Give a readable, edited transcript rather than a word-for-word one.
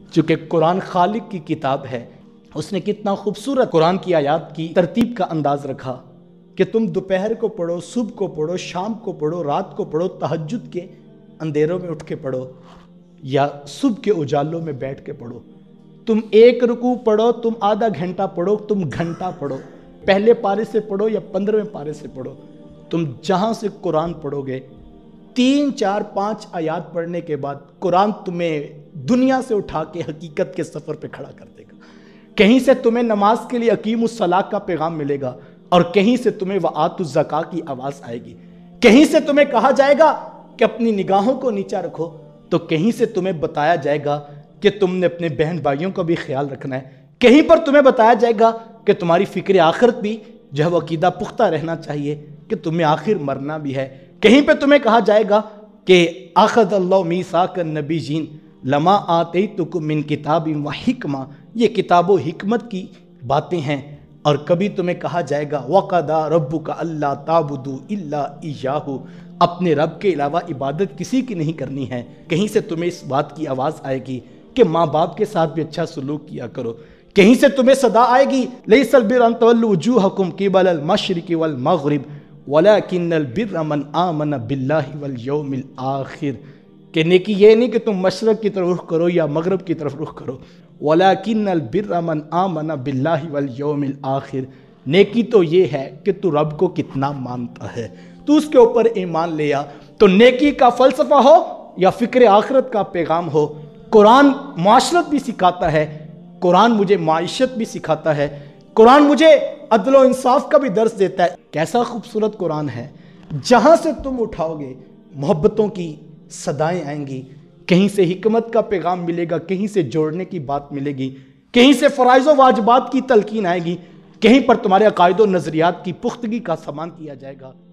چونکہ قرآن خالق کی کتاب ہے، اس نے کتنا خوبصورت قرآن کی آیات کی ترتیب کا انداز رکھا کہ تم دوپہر کو پڑھو، صبح کو پڑھو، شام کو پڑھو، رات کو پڑھو، تہجد کے اندھیروں میں اٹھ کے پڑھو یا صبح کے اجالوں میں بیٹھ کے پڑھو۔ تم ایک رکوع پڑھو، تم آدھا گھنٹہ پڑھو، تم گھنٹہ پڑھو، پہلے پارے سے پڑھو یا 15ویں پارے سے پڑھو، تم جہاں سے قرآن پڑھو گے 3 4 5 آیات پڑھنے کے بعد قرآن تمہیں دنیا سے اٹھا کے حقیقت کے سفر پہ کھڑا کر دے گا۔ کہیں سے تمہیں نماز کے لیے اقیم الصلاۃ کا پیغام ملے گا اور کہیں سے تمہیں وآتوا الزکاۃ کی آواز آئے گی۔ کہیں سے تمہیں کہا جائے گا کہ اپنی نگاہوں کو نیچا رکھو، تو کہیں سے تمہیں بتایا جائے گا کہ تم نے اپنے بہن بھائیوں کا بھی خیال رکھنا ہے۔ کہیں پر تمہیں بتایا جائے گا کہ تمہاری فکر آخرت بھی جو ہے وہ عقیدہ پختہ رہنا چاہیے کہ تمہیں آخر مرنا بھی ہے۔ کہیں پہ تمہیں کہا جائے گا کہ اخذ اللہ میثاق النبیین لما آتیتکم من کتاب و حکمہ، یہ کتاب و حکمت کی باتیں ہیں۔ اور کبھی تمہیں کہا جائے گا وَقَضَىٰ رَبُّكَ أَلَّا تَعْبُدُوا إِلَّا إِيَّاهُ، اپنے رب کے علاوہ عبادت کسی کی نہیں کرنی ہے۔ کہیں سے تمہیں اس بات کی آواز آئے گی کہ ماں باپ کے ساتھ بھی اچھا سلوک کیا کرو۔ کہیں سے تمہیں صدا آئے گی لَيْسَ الْبِرُّ أَن تُوَلُّوا وُجُوهَكُمْ قِبَلَ الْمَشْرِقِ وَالْمَغْرِبِ وَلَٰكِنَّ الْبِرَّ مَنْ آمَنَ بِاللَّهِ وَالْيَوْمِ الْآخِرِ، کہ نیکی یہ نہیں کہ تم مشرق کی طرف رخ کرو یا مغرب کی طرف رخ کرو، وَلَٰكِنَّ الْبِرَّ مَنْ آمَنَ بِاللَّهِ وَالْيَوْمِ الْآخِرِ، نیکی تو یہ ہے کہ تو رب کو کتنا مانتا ہے، تو اس کے اوپر ایمان لے آ۔ تو نیکی کا فلسفہ ہو یا فکر آخرت کا پیغام ہو، قرآن معاشرت بھی سکھاتا ہے، قرآن مجھے معیشت بھی سکھاتا ہے، قرآن مجھے عدل و انصاف کا بھی درس دیتا ہے۔ کیسا خوبصورت قرآن ہے، جہاں سے تم اٹھاؤ گے محبتوں کی صدائیں آئیں گی، کہیں سے حکمت کا پیغام ملے گا، کہیں سے جوڑنے کی بات ملے گی، کہیں سے فرائض و واجبات کی تلقین آئے گی، کہیں پر تمہارے عقائد و نظریات کی پختگی کا سامان کیا جائے گا۔